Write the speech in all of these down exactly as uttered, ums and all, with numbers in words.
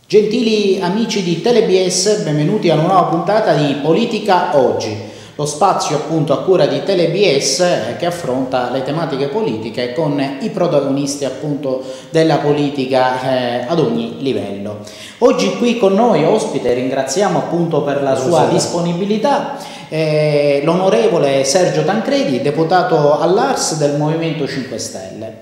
Gentili amici di TeleBS, benvenuti a una nuova puntata di Politica Oggi, lo spazio appunto a cura di TeleBS eh, che affronta le tematiche politiche con i protagonisti appunto della politica eh, ad ogni livello. Oggi qui con noi ospite, ringraziamo appunto per la sua disponibilità, eh, l'onorevole Sergio Tancredi, deputato all'A R S del Movimento cinque Stelle.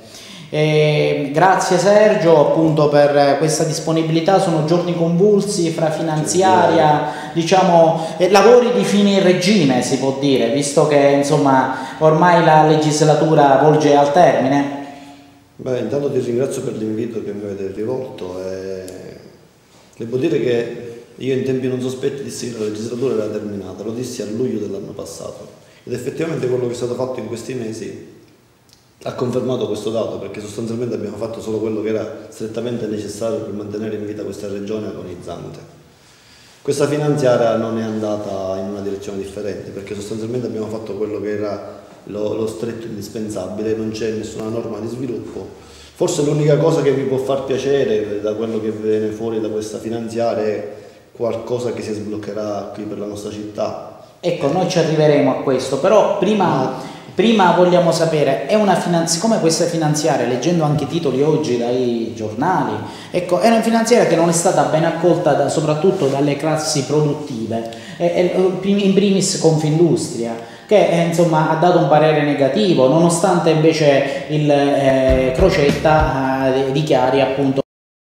Eh, grazie Sergio appunto per questa disponibilità. Sono giorni convulsi fra finanziaria, diciamo eh, lavori di fine regime si può dire, visto che insomma ormai la legislatura volge al termine. Beh, intanto ti ringrazio per l'invito che mi avete rivolto e devo dire che io in tempi non sospetti dissi che la legislatura era terminata, lo dissi a luglio dell'anno passato ed effettivamente quello che è stato fatto in questi mesi ha confermato questo dato, perché sostanzialmente abbiamo fatto solo quello che era strettamente necessario per mantenere in vita questa regione agonizzante. Questa finanziaria non è andata in una direzione differente, perché sostanzialmente abbiamo fatto quello che era lo, lo stretto indispensabile, non c'è nessuna norma di sviluppo. Forse l'unica cosa che mi può far piacere da quello che viene fuori da questa finanziaria è qualcosa che si sbloccherà qui per la nostra città. Ecco, noi ci arriveremo a questo, però prima... No. Prima vogliamo sapere, è una finanzi- come questa finanziaria, leggendo anche i titoli oggi dai giornali, ecco, è una finanziaria che non è stata ben accolta da, soprattutto dalle classi produttive, e, e, in primis Confindustria, che eh, insomma ha dato un parere negativo, nonostante invece il eh, Crocetta eh, dichiari appunto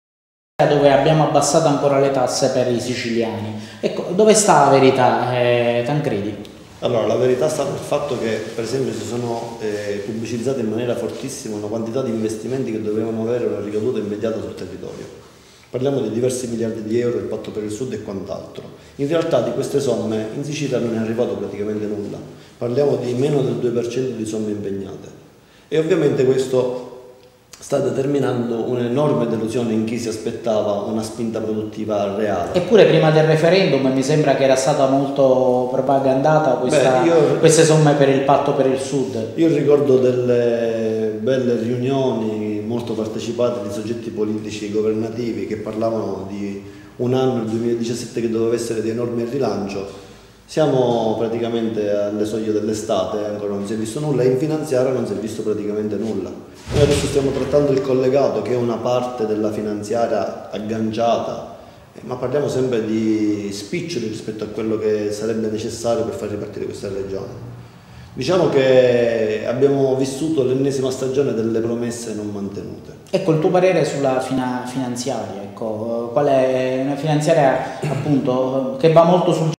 dove abbiamo abbassato ancora le tasse per i siciliani. Ecco, dove sta la verità, eh, Tancredi? Allora, la verità sta nel fatto che, per esempio, si sono eh, pubblicizzate in maniera fortissima una quantità di investimenti che dovevano avere una ricaduta immediata sul territorio. Parliamo di diversi miliardi di euro, il Patto per il Sud e quant'altro. In realtà di queste somme in Sicilia non è arrivato praticamente nulla. Parliamo di meno del due per cento di somme impegnate. E ovviamente questo sta determinando un'enorme delusione in chi si aspettava una spinta produttiva reale. Eppure prima del referendum mi sembra che era stata molto propagandata questa, Beh, io, queste somme per il Patto per il Sud. Io ricordo delle belle riunioni molto partecipate di soggetti politici governativi che parlavano di un anno, il duemiladiciassette, che doveva essere di enorme rilancio. Siamo praticamente alle soglie dell'estate, ancora non si è visto nulla, e in finanziaria non si è visto praticamente nulla. Noi adesso stiamo trattando il collegato, che è una parte della finanziaria agganciata, ma parliamo sempre di spiccioli rispetto a quello che sarebbe necessario per far ripartire questa regione. Diciamo che abbiamo vissuto l'ennesima stagione delle promesse non mantenute. Ecco, il tuo parere sulla fina finanziaria, ecco, qual è una finanziaria appunto che va molto sul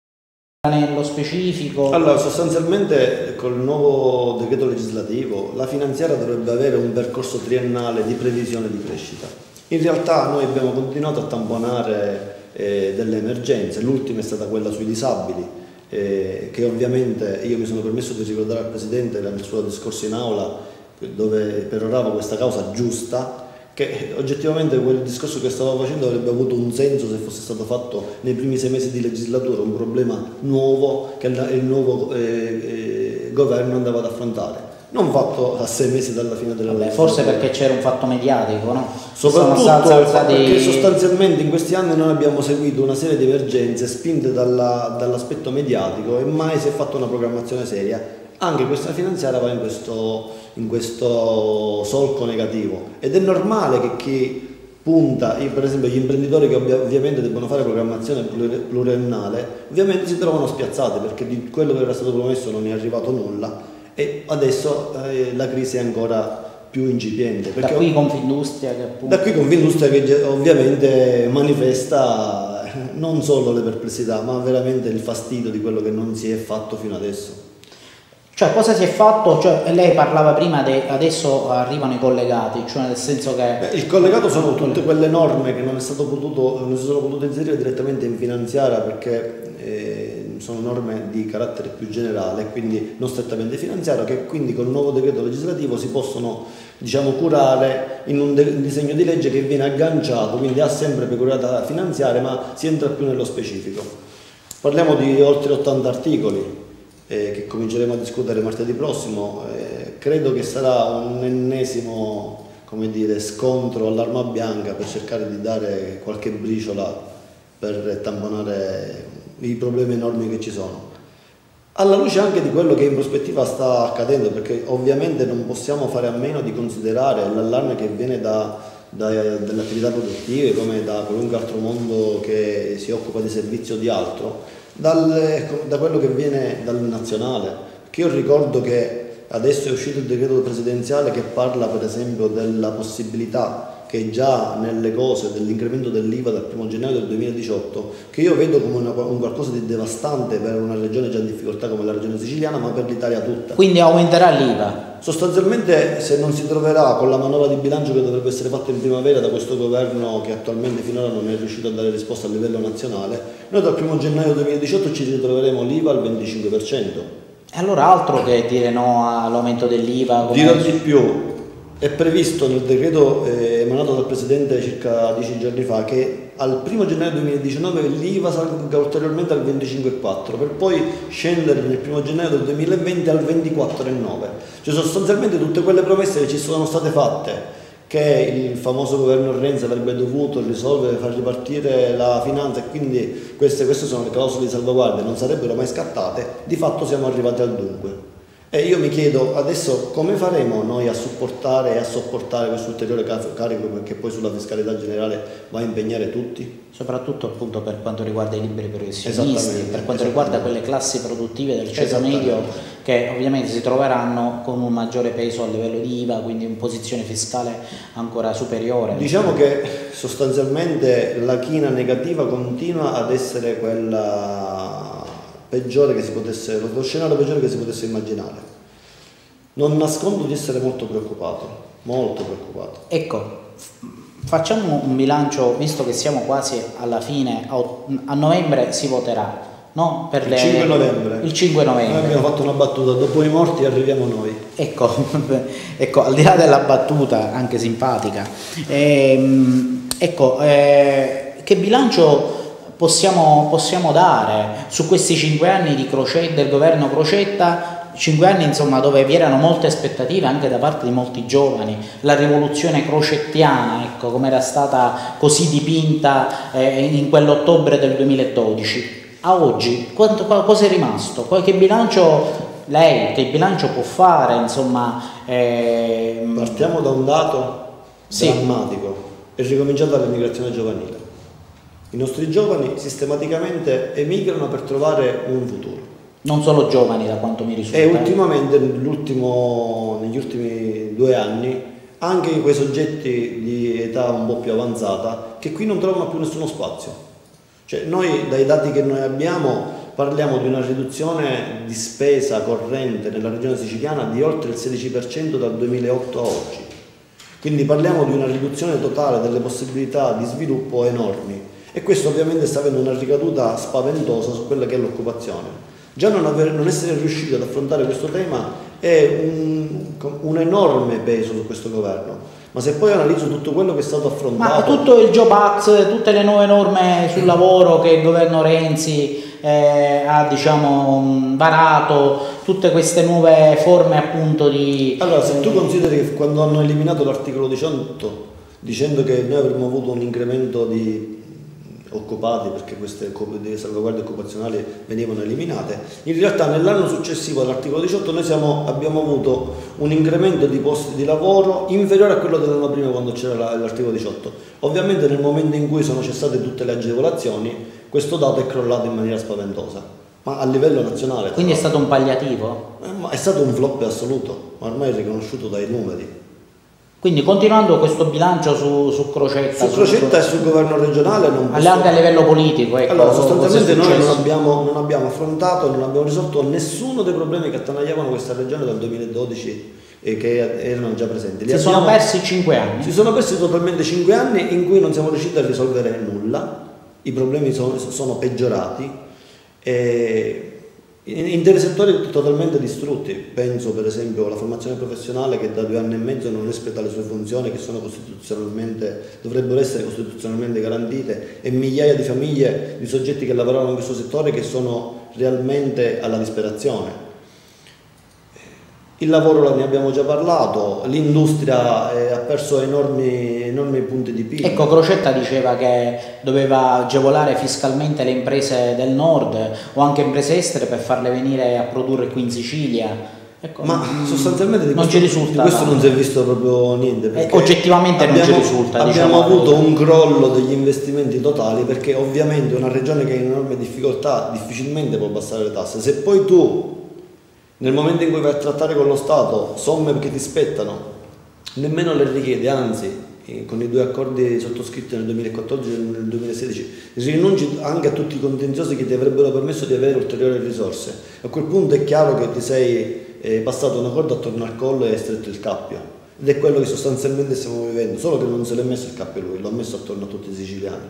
nello specifico? Allora, sostanzialmente col nuovo decreto legislativo la finanziaria dovrebbe avere un percorso triennale di previsione di crescita. In realtà noi abbiamo continuato a tamponare eh, delle emergenze, l'ultima è stata quella sui disabili, eh, che ovviamente io mi sono permesso di ricordare al Presidente nel suo discorso in aula, dove perorava questa causa giusta, che oggettivamente quel discorso che stavo facendo avrebbe avuto un senso se fosse stato fatto nei primi sei mesi di legislatura, un problema nuovo che il nuovo eh, eh, governo andava ad affrontare, non fatto a sei mesi dalla fine della Vabbè, forse perché c'era un fatto mediatico, no? Soprattutto stati... perché sostanzialmente in questi anni noi abbiamo seguito una serie di emergenze spinte dalla, dall'aspetto mediatico e mai si è fatta una programmazione seria. Anche questa finanziaria va in questo, in questo solco negativo ed è normale che chi punta, per esempio gli imprenditori che ovviamente debbono fare programmazione pluriennale, ovviamente si trovano spiazzati perché di quello che era stato promesso non è arrivato nulla e adesso eh, la crisi è ancora più incipiente. Perché da qui Confindustria che appunto... Da qui Confindustria che ovviamente manifesta non solo le perplessità ma veramente il fastidio di quello che non si è fatto fino adesso. Cioè, cosa si è fatto? Cioè, lei parlava prima di adesso arrivano i collegati, cioè nel senso che... Beh, il collegato sono tutte quelle norme che non, è stato potuto, non si sono potute inserire direttamente in finanziaria perché eh, sono norme di carattere più generale, quindi non strettamente finanziario, che quindi con il nuovo decreto legislativo si possono, diciamo, curare in un, un disegno di legge che viene agganciato, quindi ha sempre peculiarità finanziaria, ma si entra più nello specifico. Parliamo di oltre ottanta articoli. Eh, che cominceremo a discutere martedì prossimo, eh, credo che sarà un ennesimo come dire, scontro all'arma bianca per cercare di dare qualche briciola per tamponare i problemi enormi che ci sono. Alla luce anche di quello che in prospettiva sta accadendo, perché ovviamente non possiamo fare a meno di considerare l'allarme che viene da, da, dalle attività produttive, come da qualunque altro mondo che si occupa di servizio o di altro, dal, da quello che viene dal nazionale. Perché io ricordo che adesso è uscito il decreto presidenziale che parla per esempio della possibilità che già nelle cose dell'incremento dell'I V A dal primo gennaio del duemiladiciotto, che io vedo come una, un qualcosa di devastante per una regione già in difficoltà come la regione siciliana, ma per l'Italia tutta. Quindi aumenterà l'I V A? Sostanzialmente, se non si troverà con la manovra di bilancio che dovrebbe essere fatta in primavera da questo governo che attualmente finora non è riuscito a dare risposta a livello nazionale, noi dal primo gennaio duemiladiciotto ci ritroveremo l'I V A al venticinque per cento. E allora altro che dire no all'aumento dell'I V A? Dirò di più. È previsto nel decreto eh, emanato dal Presidente circa dieci giorni fa che al primo gennaio duemiladiciannove l'I V A salga ulteriormente al venticinque virgola quattro per poi scendere nel primo gennaio del duemilaventi al ventiquattro virgola nove. Cioè sostanzialmente tutte quelle promesse che ci sono state fatte, che il famoso governo Renzi avrebbe dovuto risolvere, far ripartire la finanza e quindi queste, queste sono le clausole di salvaguardia, non sarebbero mai scattate, di fatto siamo arrivati al dunque. E io mi chiedo adesso come faremo noi a supportare e a sopportare questo ulteriore carico che poi sulla fiscalità generale va a impegnare tutti? Soprattutto appunto per quanto riguarda i liberi professionisti, per quanto riguarda quelle classi produttive del ceto medio che ovviamente si troveranno con un maggiore peso a livello di I V A, quindi in posizione fiscale ancora superiore. Diciamo che sostanzialmente la china negativa continua ad essere quella peggiore che si potesse, lo scenario peggiore che si potesse immaginare. Non nascondo di essere molto preoccupato, molto preoccupato. Ecco, facciamo un bilancio, visto che siamo quasi alla fine, a novembre si voterà, no? Per il le... cinque novembre. Il cinque novembre. Noi abbiamo fatto una battuta, dopo i morti arriviamo noi. Ecco, ecco, al di là della battuta, anche simpatica, ehm, ecco, eh, che bilancio Possiamo, possiamo dare su questi cinque anni di Crocetta, del governo Crocetta, cinque anni insomma dove vi erano molte aspettative anche da parte di molti giovani, la rivoluzione crocettiana, ecco, come era stata così dipinta eh, in quell'ottobre del duemiladodici. A oggi quanto, cosa è rimasto? Che bilancio lei, che bilancio può fare? Insomma, eh... Partiamo da un dato sì. drammatico, è ricominciata l'immigrazione giovanile. I nostri giovani sistematicamente emigrano per trovare un futuro. Non solo giovani, da quanto mi risulta. E ultimamente, negli ultimi due anni, anche quei soggetti di età un po' più avanzata, che qui non trovano più nessuno spazio. Cioè, noi, dai dati che noi abbiamo, parliamo di una riduzione di spesa corrente nella regione siciliana di oltre il sedici per cento dal duemilaotto a oggi. Quindi parliamo di una riduzione totale delle possibilità di sviluppo enormi. E questo ovviamente sta avendo una ricaduta spaventosa su quella che è l'occupazione. Già non, aver, non essere riusciti ad affrontare questo tema è un, un enorme peso su questo governo, ma se poi analizzo tutto quello che è stato affrontato... Ma tutto il Job Act, tutte le nuove norme sul lavoro che il governo Renzi eh, ha diciamo varato, tutte queste nuove forme appunto di... Allora, se tu consideri che quando hanno eliminato l'articolo diciotto dicendo che noi avremmo avuto un incremento di occupati perché queste salvaguardie occupazionali venivano eliminate, in realtà nell'anno successivo all'articolo diciotto noi siamo, abbiamo avuto un incremento di posti di lavoro inferiore a quello dell'anno prima quando c'era l'articolo diciotto. Ovviamente nel momento in cui sono cessate tutte le agevolazioni questo dato è crollato in maniera spaventosa, ma a livello nazionale. Quindi è stato un palliativo? È stato un flop assoluto, ma ormai è riconosciuto dai numeri. Quindi continuando questo bilancio su, su Crocetta... Su Crocetta su, e sul governo regionale non posso... Anche a livello politico, ecco. Allora, sostanzialmente noi non abbiamo, non abbiamo affrontato, non abbiamo risolto nessuno dei problemi che attanagliavano questa regione dal duemiladodici e che erano già presenti. Li si abbiamo, sono persi cinque anni? Si sono persi totalmente cinque anni in cui non siamo riusciti a risolvere nulla, i problemi sono, sono peggiorati e... interi settori totalmente distrutti, penso per esempio alla formazione professionale che da due anni e mezzo non rispetta le sue funzioni che sono costituzionalmente, dovrebbero essere costituzionalmente garantite e migliaia di famiglie, di soggetti che lavoravano in questo settore che sono realmente alla disperazione. Il lavoro ne abbiamo già parlato, l'industria ha perso enormi, enormi punti di P I L. Ecco, Crocetta diceva che doveva agevolare fiscalmente le imprese del nord o anche imprese estere per farle venire a produrre qui in Sicilia. Ecco, ma sostanzialmente di non questo, ci risulta, di questo non si è visto proprio niente. Eh, oggettivamente abbiamo, non ci risulta. Abbiamo diciamo, avuto un crollo degli investimenti totali perché ovviamente una regione che è in enorme difficoltà difficilmente può abbassare le tasse. Se poi tu nel momento in cui vai a trattare con lo Stato somme che ti spettano, nemmeno le richiedi, anzi con i due accordi sottoscritti nel duemilaquattordici e nel duemilasedici rinunci anche a tutti i contenziosi che ti avrebbero permesso di avere ulteriori risorse. A quel punto è chiaro che ti sei eh, passato una corda attorno al collo e hai stretto il cappio, ed è quello che sostanzialmente stiamo vivendo, solo che non se l'è messo il cappio lui, l'ha messo attorno a tutti i siciliani.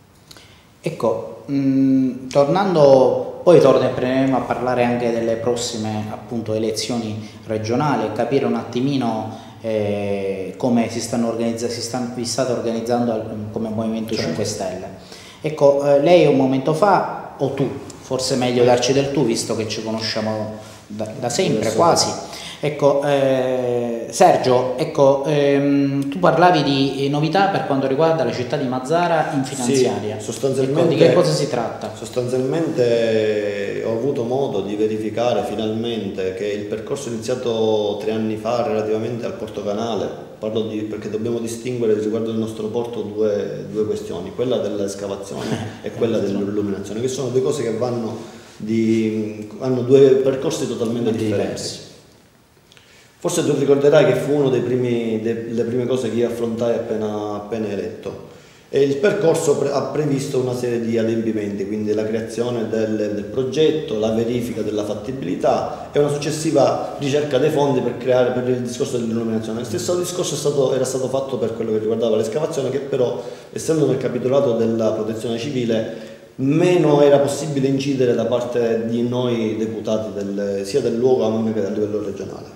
Ecco, mh, tornando, poi torneremo a parlare anche delle prossime appunto elezioni regionali e capire un attimino eh, come si stanno organizzando, si stanno, vi state organizzando al, come Movimento certo. cinque Stelle. Ecco, eh, lei un momento fa, o tu, forse meglio darci del tu visto che ci conosciamo da, da sempre quasi. Ecco, eh, Sergio, ecco, ehm, tu parlavi di novità per quanto riguarda la città di Mazzara in finanziaria. Sì, sostanzialmente, ecco, di che cosa si tratta? Sostanzialmente ho avuto modo di verificare finalmente che il percorso iniziato tre anni fa relativamente al Porto Canale, parlo di, perché dobbiamo distinguere riguardo al nostro porto due, due questioni, quella dell'escavazione e quella dell'illuminazione, che sono due cose che vanno di, hanno due percorsi totalmente differenti. Diversi. Forse tu ricorderai che fu una delle prime cose che io affrontai appena, appena eletto. E il percorso pre ha previsto una serie di adempimenti, quindi la creazione del, del progetto, la verifica della fattibilità e una successiva ricerca dei fondi per creare per il discorso dell'illuminazione. Lo stesso discorso è stato, era stato fatto per quello che riguardava l'escavazione, che però, essendo nel capitolato della protezione civile, meno era possibile incidere da parte di noi deputati del, sia del luogo ma anche a livello regionale.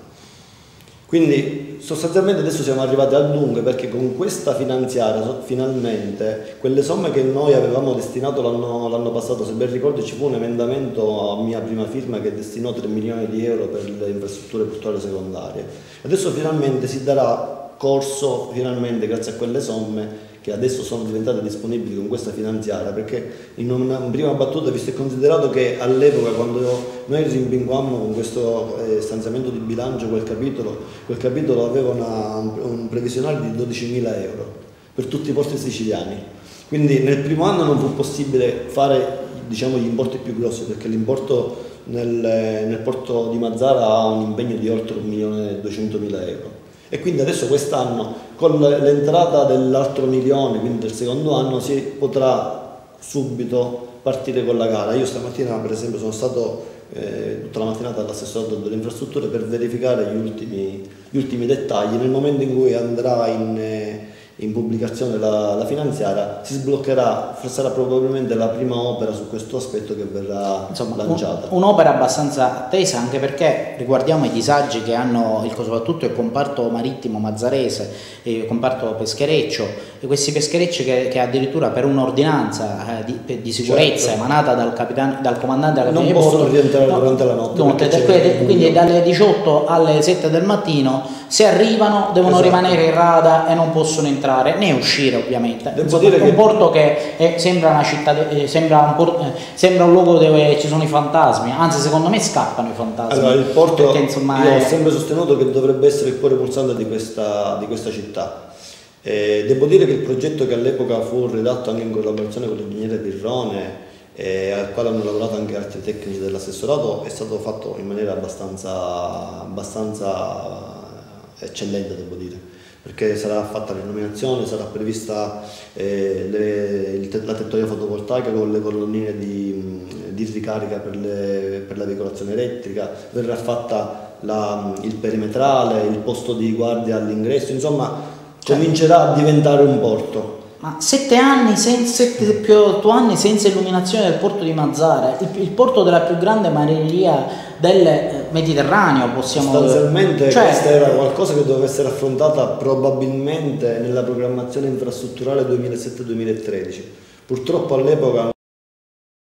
Quindi sostanzialmente adesso siamo arrivati al dunque, perché con questa finanziaria finalmente quelle somme che noi avevamo destinato l'anno passato, se ben ricordo ci fu un emendamento a mia prima firma che destinò tre milioni di euro per le infrastrutture portuali secondarie. Adesso finalmente si darà corso, finalmente grazie a quelle somme che adesso sono diventate disponibili con questa finanziaria, perché in una prima battuta, visto e considerato che all'epoca quando noi rimpinguammo con questo eh, stanziamento di bilancio quel capitolo, quel capitolo aveva una, un previsionale di dodicimila euro per tutti i porti siciliani, quindi nel primo anno non fu possibile fare, diciamo, gli importi più grossi, perché l'importo nel, nel porto di Mazzara ha un impegno di oltre un milione e duecentomila euro. E quindi adesso quest'anno con l'entrata dell'altro milione, quindi del secondo anno, si potrà subito partire con la gara. Io stamattina per esempio sono stato eh, tutta la mattinata all'assessorato delle infrastrutture per verificare gli ultimi, gli ultimi dettagli. Nel momento in cui andrà in, eh, in pubblicazione la, la finanziaria si sbloccherà, sarà probabilmente la prima opera su questo aspetto che verrà Insomma, lanciata. Un'opera abbastanza attesa, anche perché riguardiamo i disagi che hanno il, soprattutto il comparto marittimo mazzarese e il comparto peschereccio, e questi pescherecci che, che addirittura per un'ordinanza eh, di, di sicurezza certo. emanata dal, capitano, dal comandante della non possono rientrare no, durante la notte, notte quindi, quindi dalle diciotto alle sette del mattino, se arrivano devono esatto. rimanere in rada e non possono entrare né uscire, ovviamente. Devo Insomma, dire è un che... porto che è, sembra una città, eh, sembra, un porto, eh, sembra un luogo dove ci sono i fantasmi, anzi secondo me scappano i fantasmi. Allora, il porto, perché, insomma, io è... ho sempre sostenuto che dovrebbe essere il cuore pulsante di questa, di questa città. Eh, devo dire che il progetto, che all'epoca fu redatto anche in collaborazione con l'ingegnere Pirrone, eh, al quale hanno lavorato anche altri tecnici dell'assessorato, è stato fatto in maniera abbastanza, abbastanza eccellente, devo dire, perché sarà fatta l'illuminazione, sarà prevista eh, le, il, la tettoia fotovoltaica con le colonnine di, di ricarica per, le, per la veicolazione elettrica, verrà fatta la, il perimetrale, il posto di guardia all'ingresso, insomma comincerà a diventare un porto. Ma sette anni, sette più otto anni senza illuminazione del porto di Mazzara, il, il porto della più grande marineria del Mediterraneo, possiamo dire. Sostanzialmente cioè, questa era qualcosa che doveva essere affrontata probabilmente nella programmazione infrastrutturale duemilasette duemilatredici. Purtroppo all'epoca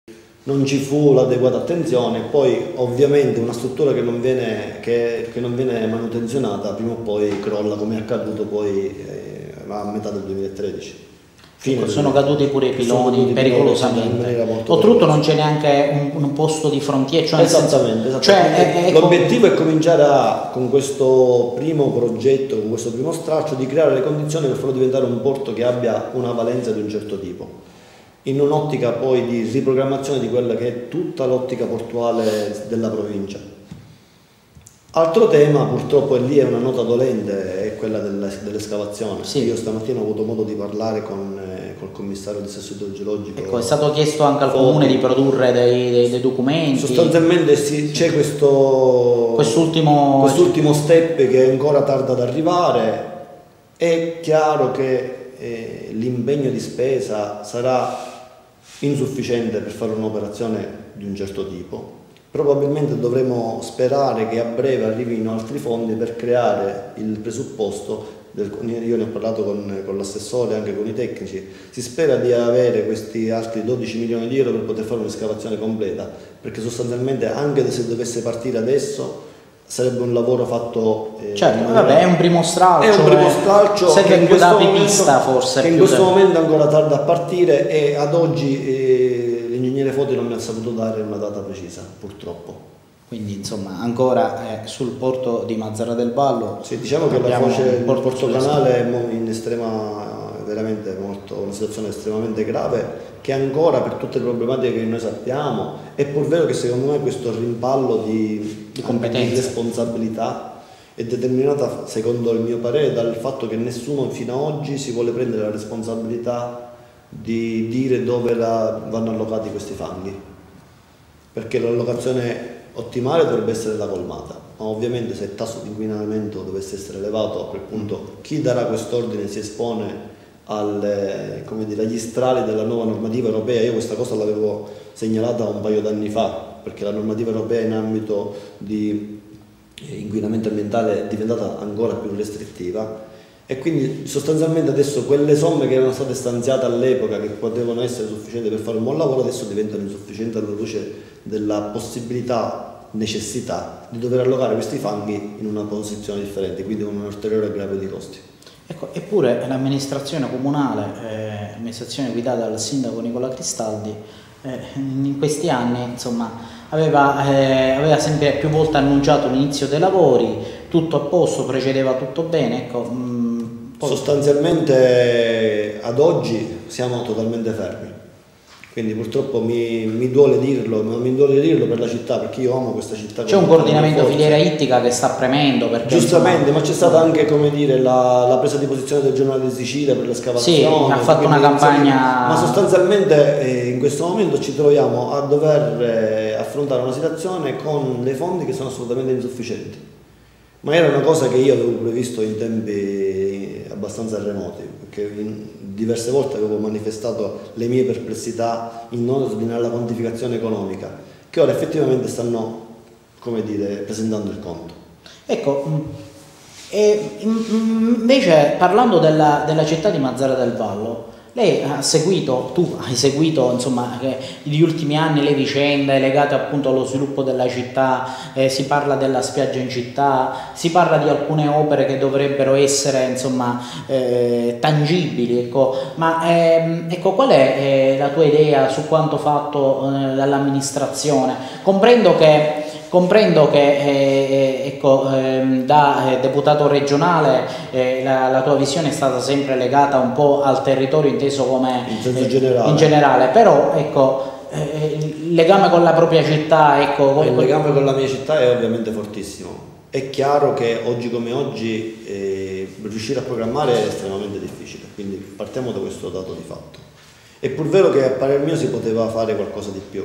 non ci fu l'adeguata attenzione, poi ovviamente una struttura che non viene, che, che non viene manutenzionata prima o poi crolla, come è accaduto poi eh, a metà del duemilatredici. Ecco, sono caduti pure i piloni pericolosamente. Oltretutto non c'è neanche un, un posto di frontiera. Cioè esattamente, esattamente. Cioè, è, è l'obiettivo è cominciare a, con questo primo progetto, con questo primo stralcio, di creare le condizioni per farlo diventare un porto che abbia una valenza di un certo tipo, in un'ottica poi di riprogrammazione di quella che è tutta l'ottica portuale della provincia. Altro tema, purtroppo, e lì è una nota dolente, è quella dell'escavazione. Sì. Io stamattina ho avuto modo di parlare con eh, col commissario del dissesto idrogeologico. Ecco, è stato chiesto anche al Foti. Comune di produrre dei, dei, dei documenti. Sostanzialmente sì, c'è questo quest'ultimo quest'ultimo step che ancora tarda ad arrivare. È chiaro che eh, l'impegno di spesa sarà insufficiente per fare un'operazione di un certo tipo. Probabilmente dovremo sperare che a breve arrivino altri fondi per creare il presupposto, del, io ne ho parlato con, con l'assessore e anche con i tecnici, si spera di avere questi altri dodici milioni di euro per poter fare un'escavazione completa, perché sostanzialmente anche se dovesse partire adesso sarebbe un lavoro fatto... Eh, certo, vabbè, è un primo stralcio, è un primo stralcio serve più da pipista forse. Che in questo momento ancora tarda a partire e ad oggi... Eh, l'ingegnere Foti non mi ha saputo dare una data precisa, purtroppo. Quindi insomma ancora eh, sul porto di Mazara del Vallo. Sì, diciamo che la foce del porto, porto canale è in estrema, veramente molto, una situazione estremamente grave, che ancora per tutte le problematiche che noi sappiamo, è pur vero che secondo me questo rimpallo di, di competenza, di responsabilità è determinata, secondo il mio parere, dal fatto che nessuno fino ad oggi si vuole prendere la responsabilità di dire dove la, vanno allocati questi fanghi, perché l'allocazione ottimale dovrebbe essere la colmata, ma ovviamente se il tasso di inquinamento dovesse essere elevato, a quel punto chi darà quest'ordine si espone alle, come dire, agli strali della nuova normativa europea. Io questa cosa l'avevo segnalata un paio d'anni fa, perché la normativa europea in ambito di inquinamento ambientale è diventata ancora più restrittiva. E quindi sostanzialmente adesso quelle somme che erano state stanziate all'epoca, che potevano essere sufficienti per fare un buon lavoro, adesso diventano insufficienti alla luce della possibilità, necessità di dover allocare questi fanghi in una posizione differente, quindi con un ulteriore aggravio di costi. Ecco, eppure l'amministrazione comunale, eh, amministrazione guidata dal sindaco Nicola Cristaldi, eh, in questi anni insomma, aveva, eh, aveva sempre più volte annunciato l'inizio dei lavori, tutto a posto, procedeva tutto bene. Ecco, mh, sostanzialmente ad oggi siamo totalmente fermi, quindi purtroppo mi, mi duole dirlo, ma mi duole dirlo per la città, perché io amo questa città. C'è un coordinamento filiera ittica che sta premendo, perché giustamente, insomma, ma c'è stata anche, come dire, la, la presa di posizione del giornale di Sicilia per l'escavazione. Sì, ha fatto una campagna. Ma sostanzialmente eh, in questo momento ci troviamo a dover eh, affrontare una situazione con dei fondi che sono assolutamente insufficienti. Ma era una cosa che io avevo previsto in tempi abbastanza remoti, perché in diverse volte avevo manifestato le mie perplessità in ordine alla quantificazione economica, che ora effettivamente stanno, come dire, presentando il conto. Ecco, e invece parlando della, della città di Mazara del Vallo, lei ha seguito, tu hai seguito insomma gli ultimi anni le vicende legate appunto allo sviluppo della città, eh, si parla della spiaggia in città, si parla di alcune opere che dovrebbero essere insomma eh, tangibili, ecco. Ma ehm, ecco, qual è eh, la tua idea su quanto fatto eh, dall'amministrazione? Comprendo che Comprendo che eh, ecco, eh, da eh, deputato regionale eh, la, la tua visione è stata sempre legata un po' al territorio inteso come in senso generale, in generale, però ecco, eh, il legame con la propria città, ecco, il legame con la mia città è ovviamente fortissimo. È chiaro che oggi come oggi eh, riuscire a programmare è estremamente difficile, quindi partiamo da questo dato di fatto. È pur vero che a parer mio si poteva fare qualcosa di più,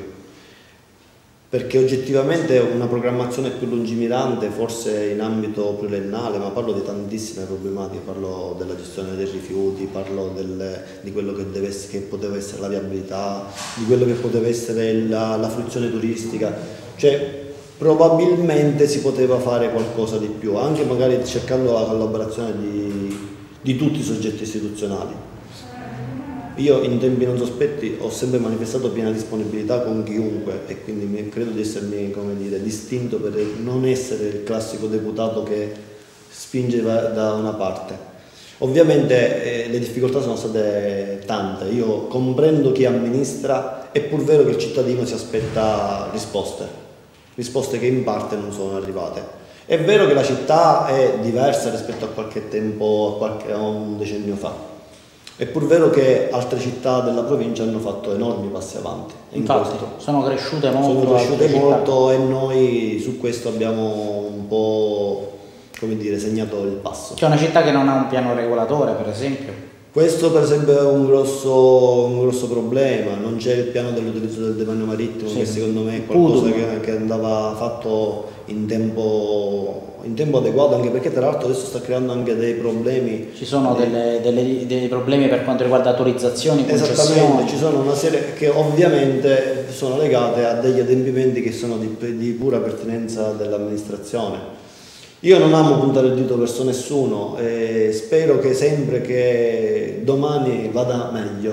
perché oggettivamente una programmazione più lungimirante, forse in ambito pluriennale, ma parlo di tantissime problematiche, parlo della gestione dei rifiuti, parlo del, di quello che, deve essere, che poteva essere la viabilità, di quello che poteva essere la, la fruizione turistica, cioè probabilmente si poteva fare qualcosa di più, anche magari cercando la collaborazione di, di tutti i soggetti istituzionali. Io in tempi non sospetti ho sempre manifestato piena disponibilità con chiunque e quindi mi, credo di essermi, come dire, distinto per non essere il classico deputato che spinge da una parte. Ovviamente eh, le difficoltà sono state tante, io comprendo chi amministra, è pur vero che il cittadino si aspetta risposte, risposte che in parte non sono arrivate. È vero che la città è diversa rispetto a qualche tempo, a, qualche, a un decennio fa. È pur vero che altre città della provincia hanno fatto enormi passi avanti. Infatti, in sono cresciute molto. Sono cresciute molto e noi su questo abbiamo un po', come dire, segnato il passo. C'è una città che non ha un piano regolatore, per esempio? Questo per esempio è un grosso, un grosso problema, non c'è il piano dell'utilizzo del demanio marittimo, sì, che secondo me è qualcosa che, che andava fatto in tempo, in tempo adeguato, anche perché tra l'altro adesso sta creando anche dei problemi. Ci sono delle, delle, dei problemi per quanto riguarda autorizzazioni, concessioni. Esattamente, ci sono una serie che ovviamente sono legate a degli adempimenti che sono di, di pura pertinenza dell'amministrazione. Io non amo puntare il dito verso nessuno e spero che sempre che domani vada meglio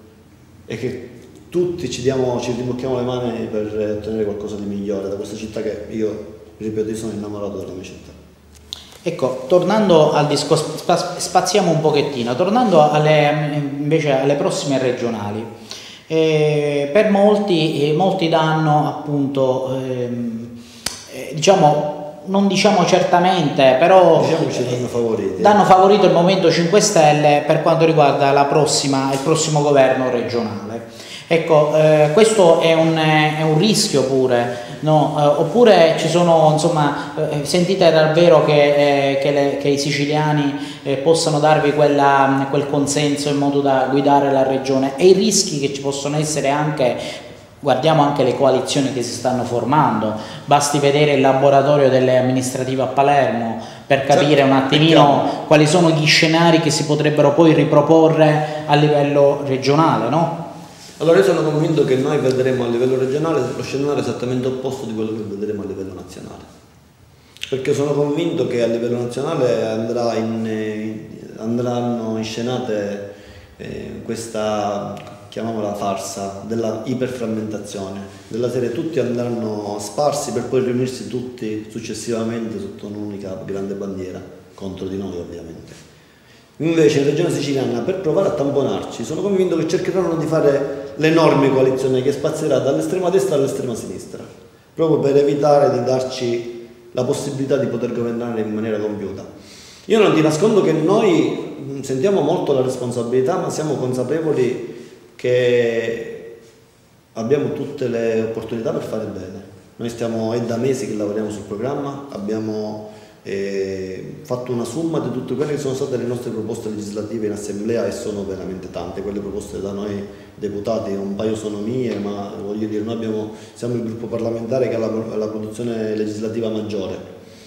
e che tutti ci, diamo, ci ribocchiamo le mani per ottenere qualcosa di migliore da questa città che io, ripeto, io sono innamorato della mia città. Ecco, tornando al discorso, spaziamo un pochettino, tornando alle, invece alle prossime regionali. Eh, per molti, eh, molti danno appunto, ehm, eh, diciamo, non diciamo certamente, però diciamo che ci danno favoriti. Danno favorito il Movimento cinque Stelle per quanto riguarda la prossima, il prossimo governo regionale. Ecco, eh, questo è un, è un rischio pure, no? Eh, oppure ci sono, insomma, eh, sentite davvero che, eh, che, le, che i siciliani eh, possano darvi quella, quel consenso in modo da guidare la regione, e i rischi che ci possono essere anche. Guardiamo anche le coalizioni che si stanno formando, basti vedere il laboratorio delle amministrative a Palermo per capire un attimino quali sono gli scenari che si potrebbero poi riproporre a livello regionale, no? Allora io sono convinto che noi vedremo a livello regionale lo scenario esattamente opposto di quello che vedremo a livello nazionale, perché sono convinto che a livello nazionale andrà in, andranno inscenate eh, questa, chiamiamola farsa, della iperframmentazione, della serie tutti andranno sparsi per poi riunirsi tutti successivamente sotto un'unica grande bandiera, contro di noi ovviamente. Invece in Regione Siciliana, per provare a tamponarci, sono convinto che cercheranno di fare l'enorme coalizione che spazierà dall'estrema destra all'estrema sinistra, proprio per evitare di darci la possibilità di poter governare in maniera compiuta. Io non ti nascondo che noi sentiamo molto la responsabilità, ma siamo consapevoli che abbiamo tutte le opportunità per fare bene. Noi stiamo, è da mesi che lavoriamo sul programma, abbiamo eh, fatto una somma di tutte quelle che sono state le nostre proposte legislative in assemblea, e sono veramente tante quelle proposte da noi deputati, un paio sono mie, ma voglio dire, noi abbiamo, siamo il gruppo parlamentare che ha la, la produzione legislativa maggiore.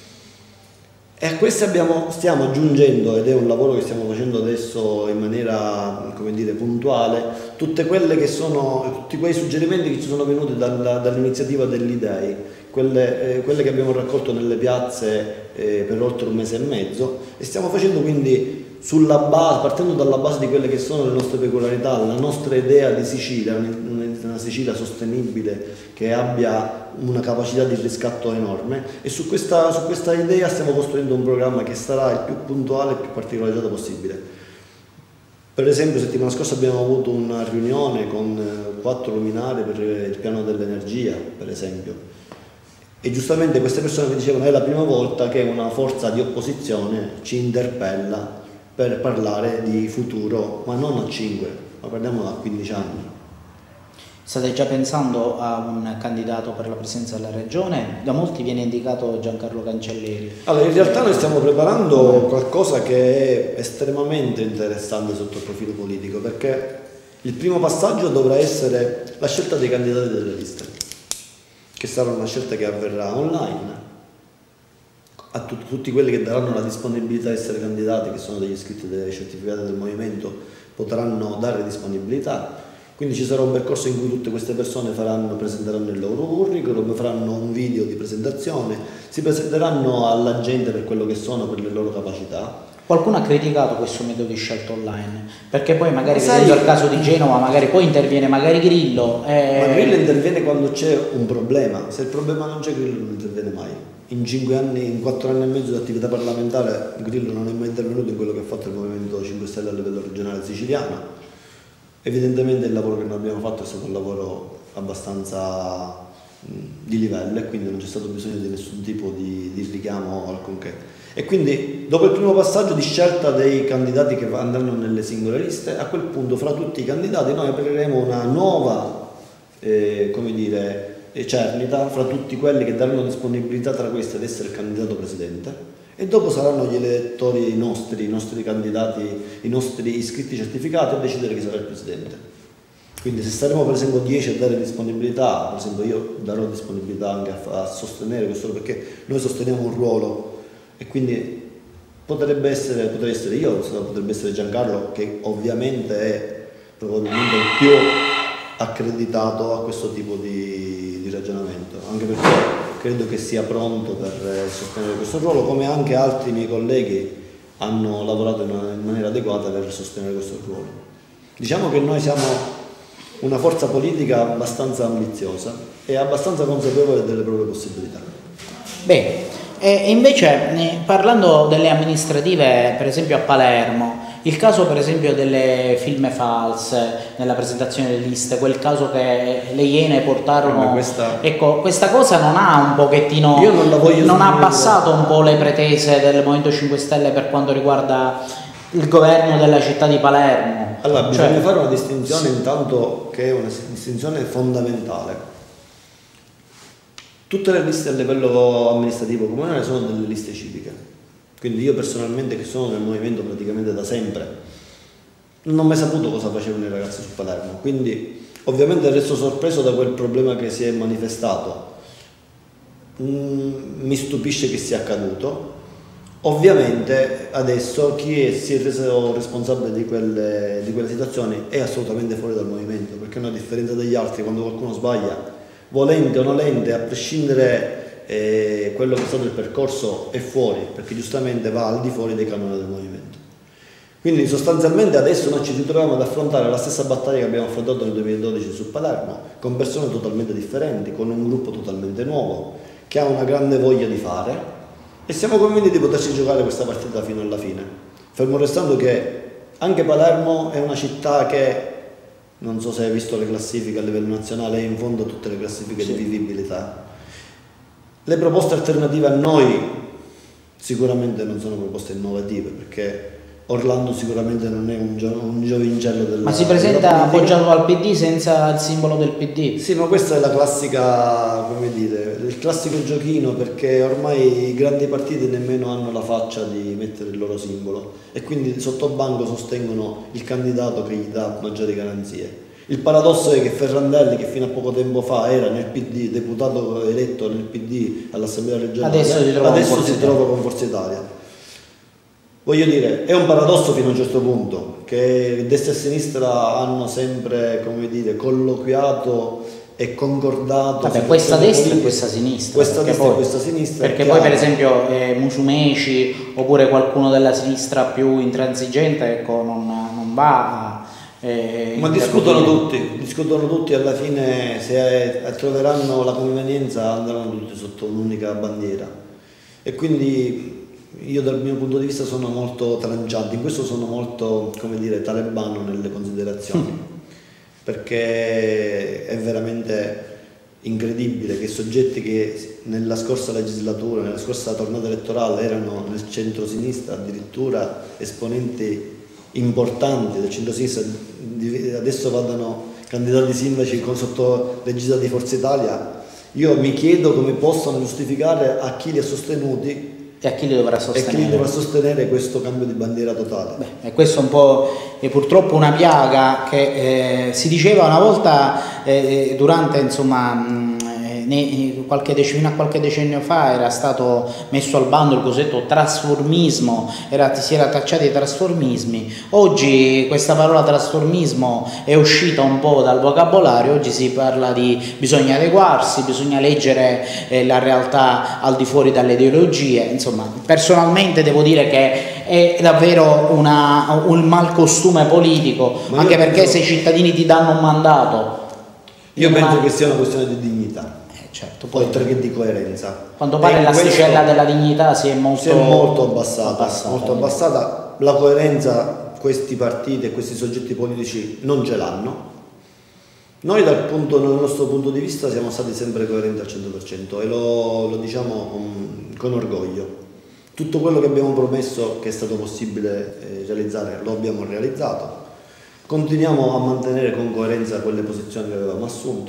E a queste abbiamo, stiamo aggiungendo, ed è un lavoro che stiamo facendo adesso in maniera, come dire, puntuale, tutte quelle che sono, tutti quei suggerimenti che ci sono venuti dalla, dall'iniziativa dell'I D E I, quelle, eh, quelle che abbiamo raccolto nelle piazze eh, per oltre un mese e mezzo, e stiamo facendo quindi sulla base, partendo dalla base di quelle che sono le nostre peculiarità, la nostra idea di Sicilia, una Sicilia sostenibile che abbia una capacità di riscatto enorme, e su questa, su questa idea stiamo costruendo un programma che sarà il più puntuale e il più particolarizzato possibile. Per esempio settimana scorsa abbiamo avuto una riunione con quattro luminari per il piano dell'energia, per esempio, e giustamente queste persone mi dicevano che è la prima volta che una forza di opposizione ci interpella per parlare di futuro, ma non a cinque, ma parliamo a quindici anni. State già pensando a un candidato per la presidenza della regione? Da molti viene indicato Giancarlo Cancelleri. Allora, in realtà noi stiamo preparando qualcosa che è estremamente interessante sotto il profilo politico, perché il primo passaggio dovrà essere la scelta dei candidati delle liste, che sarà una scelta che avverrà online. A tut- tutti quelli che daranno la disponibilità di essere candidati, che sono degli iscritti dei certificati del movimento, potranno dare disponibilità. Quindi ci sarà un percorso in cui tutte queste persone faranno, presenteranno il loro curriculum, faranno un video di presentazione, si presenteranno alla gente per quello che sono, per le loro capacità, Qualcuno ha criticato questo metodo di scelta online, perché poi magari, sai, vedendo il caso di Genova, magari poi interviene magari Grillo. E... Ma Grillo interviene quando c'è un problema, se il problema non c'è Grillo non interviene mai. In cinque anni, in quattro anni e mezzo di attività parlamentare Grillo non è mai intervenuto in quello che ha fatto il Movimento cinque Stelle a livello regionale siciliano. Evidentemente il lavoro che noi abbiamo fatto è stato un lavoro abbastanza di livello e quindi non c'è stato bisogno di nessun tipo di, di richiamo o alcunché. E quindi dopo il primo passaggio di scelta dei candidati che andranno nelle singole liste, a quel punto fra tutti i candidati noi apriremo una nuova eh, come dire, cernita fra tutti quelli che daranno disponibilità tra questi ad essere il candidato presidente, e dopo saranno gli elettori nostri, i nostri candidati, i nostri iscritti certificati a decidere chi sarà il presidente. Quindi se saremo per esempio dieci a dare disponibilità, per esempio io darò disponibilità anche a, a sostenere questo, perché noi sosteniamo un ruolo e quindi potrebbe essere, potrei essere io, potrebbe essere Giancarlo, che ovviamente è probabilmente il più accreditato a questo tipo di, di ragionamento, anche perché credo che sia pronto per sostenere questo ruolo, come anche altri miei colleghi hanno lavorato in, una, in maniera adeguata per sostenere questo ruolo. Diciamo che noi siamo una forza politica abbastanza ambiziosa e abbastanza consapevole delle proprie possibilità. Bene, e invece parlando delle amministrative, per esempio a Palermo, il caso per esempio delle firme false nella presentazione delle liste, quel caso che le Iene portarono, questa... ecco, questa cosa non ha un pochettino, Io non, la voglio non ha abbassato un po' le pretese del Movimento cinque Stelle per quanto riguarda il governo della città di Palermo? Allora, bisogna cioè, fare una distinzione intanto che è una distinzione fondamentale. Tutte le liste a livello amministrativo comunale sono delle liste civiche, quindi io personalmente, che sono nel movimento praticamente da sempre, non ho mai saputo cosa facevano i ragazzi su Palermo, quindi ovviamente resto sorpreso da quel problema che si è manifestato. Mm, mi stupisce che sia accaduto. Ovviamente adesso chi è, si è reso responsabile di quelle, di quelle situazioni è assolutamente fuori dal movimento, perché noi, a differenza degli altri, quando qualcuno sbaglia, volente o nolente, a prescindere eh, quello che è stato il percorso, è fuori, perché giustamente va al di fuori dei canoni del movimento. Quindi sostanzialmente adesso noi ci ritroviamo ad affrontare la stessa battaglia che abbiamo affrontato nel duemiladodici su Palermo, con persone totalmente differenti, con un gruppo totalmente nuovo, che ha una grande voglia di fare, e siamo convinti di poterci giocare questa partita fino alla fine, fermo restando che anche Palermo è una città che, non so se hai visto le classifiche a livello nazionale, è in fondo a tutte le classifiche sì. di vivibilità. Le proposte alternative a noi sicuramente non sono proposte innovative, perché Orlando sicuramente non è un, gio un giovincello della... Ma si presenta appoggiato dal P D senza il simbolo del P D? Sì, ma questa è la classica, come dire, il classico giochino, perché ormai i grandi partiti nemmeno hanno la faccia di mettere il loro simbolo e quindi sotto banco sostengono il candidato che gli dà maggiori garanzie. Il paradosso è che Ferrandelli, che fino a poco tempo fa era nel P D, deputato eletto nel P D all'Assemblea regionale, adesso si trova, adesso con, si trova con Forza Italia. Voglio dire, è un paradosso fino a un certo punto, che destra e sinistra hanno sempre, come dire, colloquiato e concordato. Vabbè, questa destra e questa sinistra. Questa destra poi, e questa sinistra. Perché poi per esempio eh, Musumeci oppure qualcuno della sinistra più intransigente, ecco, non, non va a... Eh, Ma discutono tutti, discutono tutti, alla fine se troveranno la convenienza andranno tutti sotto un'unica bandiera. E quindi io dal mio punto di vista sono molto tranciante, in questo sono molto, come dire, talebano nelle considerazioni, perché è veramente incredibile che soggetti che nella scorsa legislatura, nella scorsa tornata elettorale erano nel centro-sinistra, addirittura esponenti importanti del centro-sinistra, adesso vadano candidati sindaci con sotto l'egida di Forza Italia. Io mi chiedo come possano giustificare a chi li ha sostenuti e a chi li dovrà sostenere, e chi li dovrà sostenere questo cambio di bandiera totale. Beh, e questo è un po' è purtroppo una piaga che eh, si diceva una volta eh, durante, insomma, mh, ne, qualche fino a qualche decennio fa era stato messo al bando il cosiddetto trasformismo, era, si era tacciati i trasformismi. Oggi questa parola trasformismo è uscita un po' dal vocabolario, oggi si parla di bisogna adeguarsi, bisogna leggere eh, la realtà al di fuori dalle ideologie. Insomma, personalmente devo dire che è davvero una, un malcostume politico, ma anche perché penso, se i cittadini ti danno un mandato... Io penso una... che sia una questione di dignità, eh, certo, poi, oltre che di coerenza. Quando pare l'asticella della dignità si è molto, si è molto abbassata, abbassata, molto abbassata. La coerenza questi partiti e questi soggetti politici non ce l'hanno. Noi dal, punto, dal nostro punto di vista siamo stati sempre coerenti al cento per cento e lo, lo diciamo con, con orgoglio. Tutto quello che abbiamo promesso che è stato possibile eh, realizzare lo abbiamo realizzato. Continuiamo a mantenere con coerenza quelle posizioni che avevamo assunto.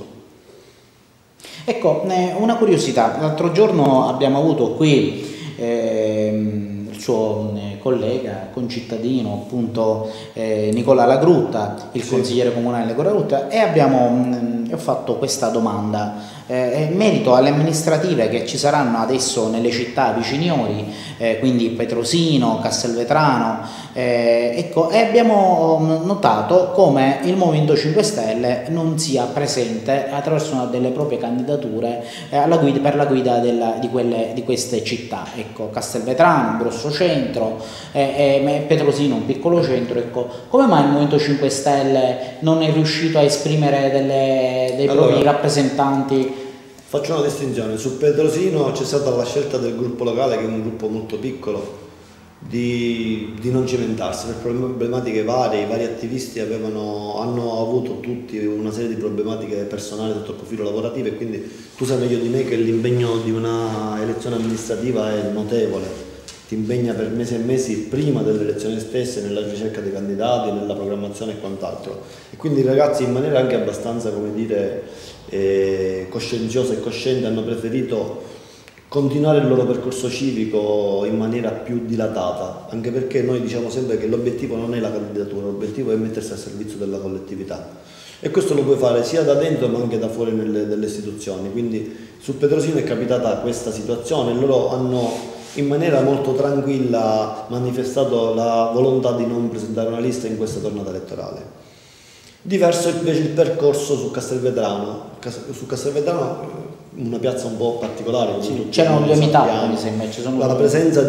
Ecco, una curiosità, l'altro giorno abbiamo avuto qui eh, il suo collega, concittadino, appunto eh, Nicola Lagrutta, il sì. consigliere comunale Nicola Lagrutta, e abbiamo mh, ho fatto questa domanda eh, in merito alle amministrative che ci saranno adesso nelle città viciniori, eh, quindi Petrosino, Castelvetrano, eh, ecco, e abbiamo notato come il Movimento cinque Stelle non sia presente attraverso una delle proprie candidature eh, alla guida, per la guida della, di, quelle, di queste città, ecco, Castelvetrano, un grosso centro, eh, eh, Petrosino, un piccolo centro, ecco, come mai il Movimento cinque Stelle non è riuscito a esprimere delle, dei allora, propri rappresentanti? Faccio una distinzione, su Petrosino c'è stata la scelta del gruppo locale, che è un gruppo molto piccolo, di, di non cimentarsi per problematiche varie. I vari attivisti avevano, hanno avuto tutti una serie di problematiche personali sotto il profilo lavorativo, e quindi tu sai meglio di me che l'impegno di una elezione amministrativa è notevole, ti impegna per mesi e mesi prima delle elezioni stesse nella ricerca dei candidati, nella programmazione e quant'altro, e quindi i ragazzi in maniera anche abbastanza, come dire, eh, coscienziosa e cosciente hanno preferito continuare il loro percorso civico in maniera più dilatata, anche perché noi diciamo sempre che l'obiettivo non è la candidatura, l'obiettivo è mettersi al servizio della collettività, e questo lo puoi fare sia da dentro ma anche da fuori nelle, delle istituzioni. Quindi su Petrosino è capitata questa situazione, loro hanno in maniera molto tranquilla manifestato la volontà di non presentare una lista in questa tornata elettorale. Diverso invece il percorso su Castelvetrano. Su Castelvetrano una piazza un po' particolare, sì, c'erano due metà, mi sembra, ci sono la presenza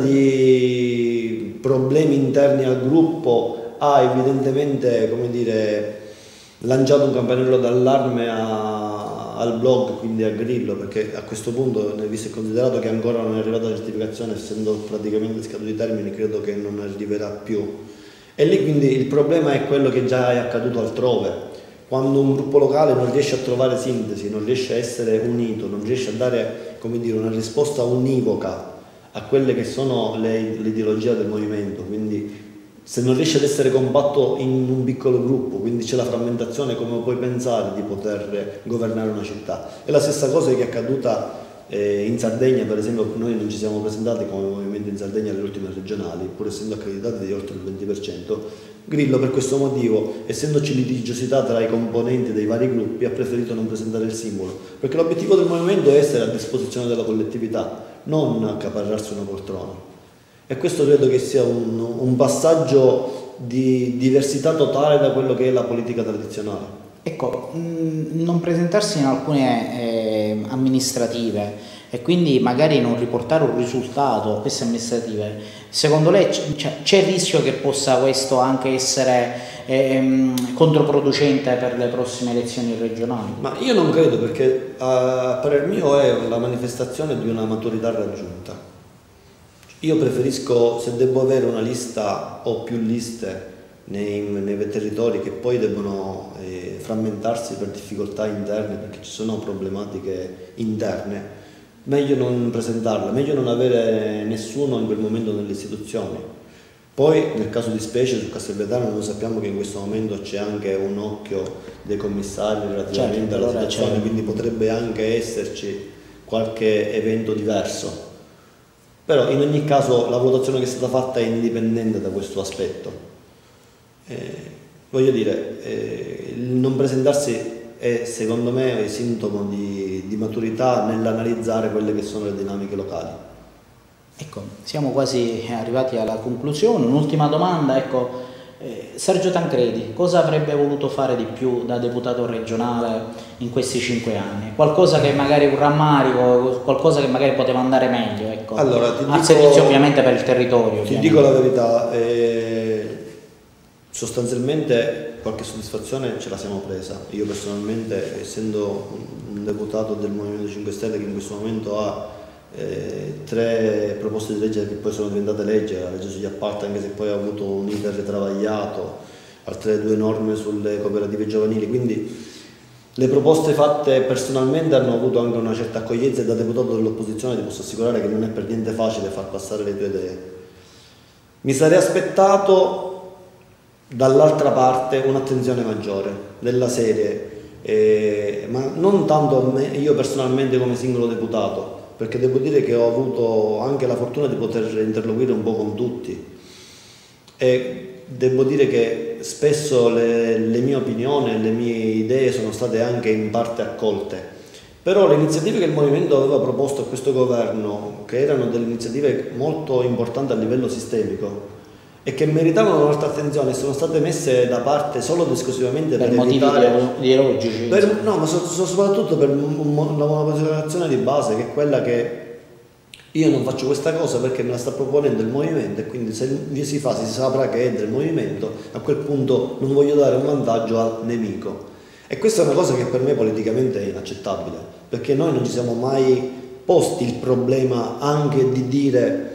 di problemi interni al gruppo ha evidentemente, come dire, lanciato un campanello d'allarme a, al blog, quindi a Grillo, perché a questo punto, visto e considerato che ancora non è arrivata la certificazione, essendo praticamente scaduti i termini, credo che non arriverà più. E lì quindi il problema è quello che già è accaduto altrove. Quando un gruppo locale non riesce a trovare sintesi, non riesce a essere unito, non riesce a dare, come dire, una risposta univoca a quelle che sono le, le ideologie del movimento, quindi se non riesce ad essere compatto in un piccolo gruppo, quindi c'è la frammentazione, come puoi pensare di poter governare una città? E la stessa cosa che è accaduta eh, in Sardegna, per esempio. Noi non ci siamo presentati come movimento in Sardegna alle ultime regionali, pur essendo accreditati di oltre il venti per cento. Grillo, per questo motivo, essendoci litigiosità tra i componenti dei vari gruppi, ha preferito non presentare il simbolo, perché l'obiettivo del movimento è essere a disposizione della collettività, non accaparrarsi una poltrona. E questo credo che sia un, un passaggio di diversità totale da quello che è la politica tradizionale. Ecco, mh, non presentarsi in alcune eh, amministrative e quindi magari non riportare un risultato a queste amministrative, secondo lei c'è il rischio che possa questo anche essere ehm, controproducente per le prossime elezioni regionali? Ma io non credo, perché a parer mio è la manifestazione di una maturità raggiunta. Io preferisco, se devo avere una lista o più liste nei, nei territori che poi debbono eh, frammentarsi per difficoltà interne, perché ci sono problematiche interne, meglio non presentarla, meglio non avere nessuno in quel momento nelle istituzioni. Poi nel caso di specie su Castelvetrano noi sappiamo che in questo momento c'è anche un occhio dei commissari relativamente certo, alla situazione, quindi potrebbe anche esserci qualche evento diverso. Però in ogni caso la votazione che è stata fatta è indipendente da questo aspetto. Eh, voglio dire, eh, il non presentarsi è secondo me è sintomo di, di maturità nell'analizzare quelle che sono le dinamiche locali. Ecco, siamo quasi arrivati alla conclusione. Un'ultima domanda, ecco, Eh, Sergio Tancredi, cosa avrebbe voluto fare di più da deputato regionale in questi cinque anni? Qualcosa che magari un rammarico, qualcosa che magari poteva andare meglio, ecco. Allora, ti al dico, servizio ovviamente per il territorio. Ti ovviamente. dico la verità, eh, sostanzialmente qualche soddisfazione ce la siamo presa. Io personalmente, essendo un deputato del Movimento cinque Stelle che in questo momento ha Eh, tre proposte di legge che poi sono diventate legge, la legge sugli appalti, anche se poi ha avuto un iter travagliato, altre due norme sulle cooperative giovanili, quindi le proposte fatte personalmente hanno avuto anche una certa accoglienza e da deputato dell'opposizione ti posso assicurare che non è per niente facile far passare le tue idee. Mi sarei aspettato dall'altra parte un'attenzione maggiore, della serie, eh, ma non tanto a me, io personalmente come singolo deputato, perché devo dire che ho avuto anche la fortuna di poter interloquire un po' con tutti e devo dire che spesso le, le mie opinioni, le mie idee sono state anche in parte accolte, però le iniziative che il Movimento aveva proposto a questo governo, che erano delle iniziative molto importanti a livello sistemico e che meritavano un'altra attenzione, sono state messe da parte solo ed esclusivamente per, per motivi evitare, ideologici, per, no, ma so, so, soprattutto per una posizione di base, che è quella che io non faccio questa cosa perché me la sta proponendo il Movimento, e quindi se si fa, si saprà che è del Movimento, a quel punto non voglio dare un vantaggio al nemico. E questa è una cosa che per me politicamente è inaccettabile, perché noi non ci siamo mai posti il problema anche di dire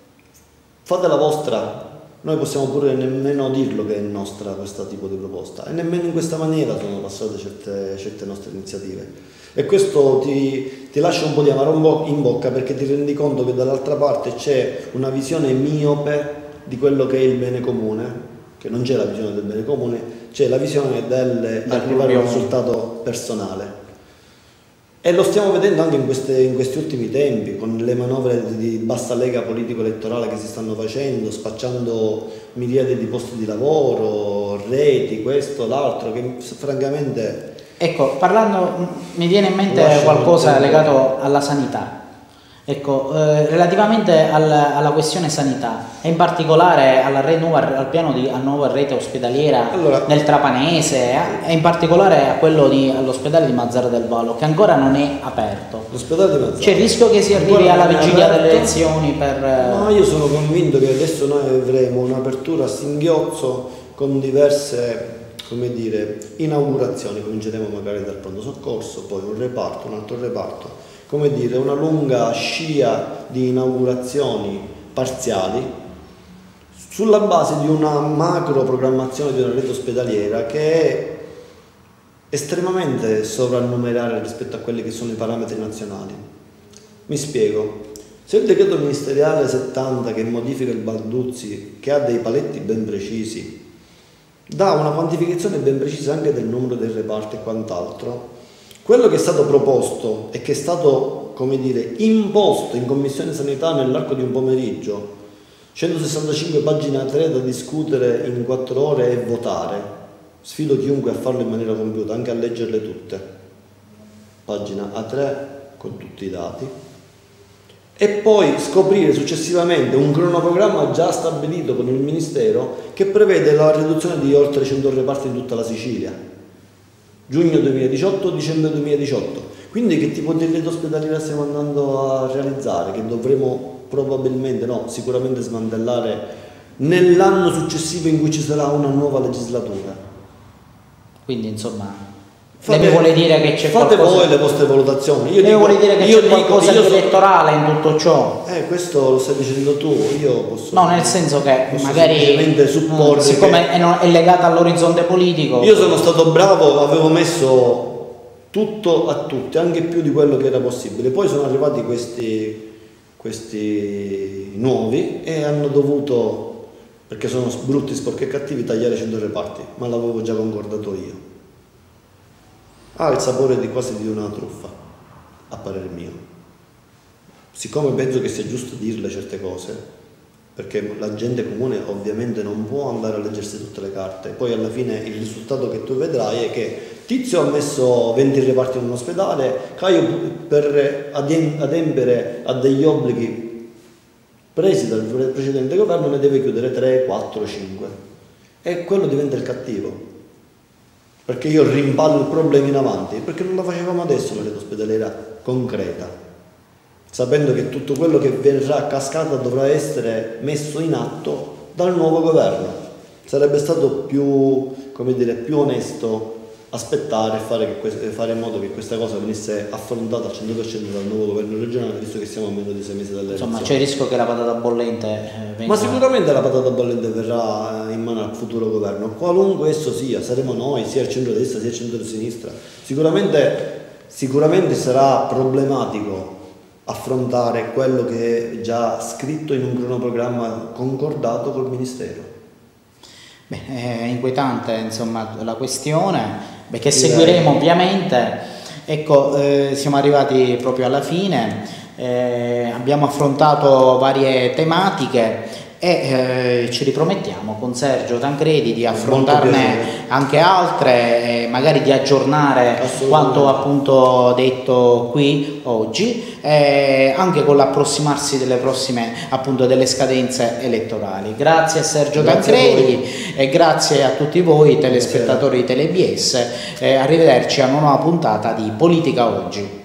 fate la vostra. Noi possiamo pure nemmeno dirlo che è nostra questo tipo di proposta, e nemmeno in questa maniera sono passate certe, certe nostre iniziative, e questo ti, ti lascia un po' di amaro in bocca, perché ti rendi conto che dall'altra parte c'è una visione miope di quello che è il bene comune, che non c'è la visione del bene comune, c'è la visione del arrivare a un risultato personale. E lo stiamo vedendo anche in, queste, in questi ultimi tempi, con le manovre di bassa lega politico-elettorale che si stanno facendo, spacciando miliardi di posti di lavoro, reti, questo, l'altro, che francamente... Ecco, parlando, mi viene in mente qualcosa legato alla sanità. Ecco, eh, relativamente al, alla questione sanità, e in particolare alla re, nuova, al piano di a nuova rete ospedaliera allora, nel Trapanese, eh, e in particolare a quello di, all'ospedale di Mazara del Vallo, che ancora non è aperto. L'ospedale di Mazara. C'è il rischio che si arrivi alla vigilia delle elezioni per... No, io sono convinto che adesso noi avremo un'apertura a singhiozzo con diverse, come dire, inaugurazioni. Cominceremo magari dal pronto soccorso, poi un reparto, un altro reparto, come dire, una lunga scia di inaugurazioni parziali sulla base di una macro programmazione di una rete ospedaliera che è estremamente sovrannumerare rispetto a quelli che sono i parametri nazionali. Mi spiego. Se il decreto ministeriale settanta, che modifica il Balduzzi, che ha dei paletti ben precisi, dà una quantificazione ben precisa anche del numero dei reparti e quant'altro, quello che è stato proposto e che è stato, come dire, imposto in Commissione Sanità nell'arco di un pomeriggio, centosessantacinque pagine a tre da discutere in quattro ore e votare, sfido chiunque a farlo in maniera compiuta, anche a leggerle tutte, pagina a tre con tutti i dati, e poi scoprire successivamente un cronoprogramma già stabilito con il Ministero che prevede la riduzione di oltre cento reparti in tutta la Sicilia. Giugno duemiladiciotto, dicembre duemiladiciotto. Quindi che tipo di rete ospedaliera stiamo andando a realizzare? Che dovremo probabilmente, no, sicuramente smantellare nell'anno successivo in cui ci sarà una nuova legislatura. Quindi insomma... Fate, lei mi vuole dire che c'è fate qualcosa... voi le vostre valutazioni. Io lei dico, vuole dire che c'è qualcosa di elettorale in tutto ciò? Eh, questo lo stai dicendo tu, io posso... No, nel senso che magari supporre siccome che... è, è legata all'orizzonte politico... Io sono stato bravo, avevo messo tutto a tutti, anche più di quello che era possibile. Poi sono arrivati questi, questi nuovi e hanno dovuto, perché sono brutti, sporchi e cattivi, tagliare cento reparti, ma l'avevo già concordato io. Ha il sapore di quasi di una truffa, a parere mio. Siccome penso che sia giusto dirle certe cose, perché la gente comune ovviamente non può andare a leggersi tutte le carte, poi alla fine il risultato che tu vedrai è che Tizio ha messo venti reparti in un ospedale, Caio per adempiere a degli obblighi presi dal precedente governo ne deve chiudere tre, quattro, cinque. e quello diventa il cattivo, perché io rimpallo il problema in avanti, perché non lo facevamo adesso la rete ospedaliera concreta, sapendo che tutto quello che verrà a cascata dovrà essere messo in atto dal nuovo governo. Sarebbe stato più, come dire, più onesto aspettare e fare, fare in modo che questa cosa venisse affrontata al cento per cento dal nuovo governo regionale, visto che siamo a meno di sei mesi dalle elezioni. Insomma, c'è il rischio che la patata bollente eh, venga... Ma sicuramente la patata bollente verrà in mano al futuro governo, qualunque esso sia, saremo noi, sia il centro-destra sia il centro-sinistra. Sicuramente, sicuramente sarà problematico affrontare quello che è già scritto in un cronoprogramma concordato col Ministero. Beh, è inquietante insomma la questione, beh, che seguiremo ovviamente. Ecco, eh, siamo arrivati proprio alla fine, eh, abbiamo affrontato varie tematiche e eh, ci ripromettiamo con Sergio Tancredi di affrontarne anche altre, eh, magari di aggiornare quanto appunto detto qui oggi, eh, anche con l'approssimarsi delle prossime appunto delle scadenze elettorali. Grazie a Sergio grazie Tancredi a e grazie a tutti voi telespettatori di Tele B S, eh, arrivederci a una nuova puntata di Politica Oggi.